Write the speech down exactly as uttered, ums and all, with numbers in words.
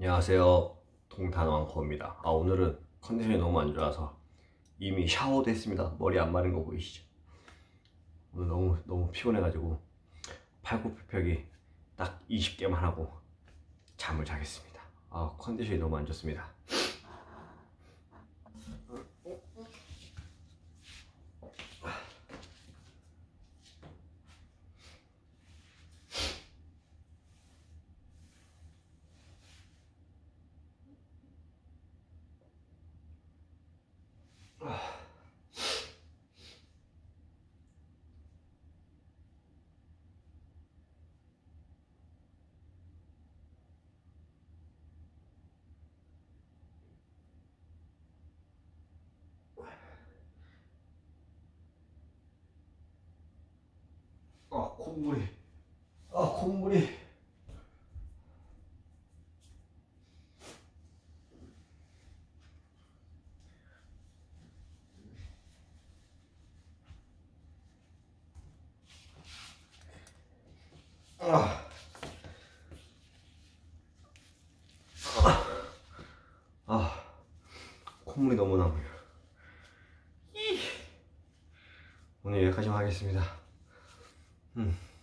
안녕하세요, 동탄왕코입니다. 아, 오늘은 컨디션이 너무 안 좋아서 이미 샤워도 했습니다. 머리 안 마른 거 보이시죠? 오늘 너무 너무 피곤해가지고 팔굽혀펴기 딱 이십 개만 하고 잠을 자겠습니다. 아, 컨디션이 너무 안 좋습니다. 아, 콧물이 아 콧물이 아, 아 콧물이 너무 나고요. 오늘 여기까지만 하겠습니다. 음.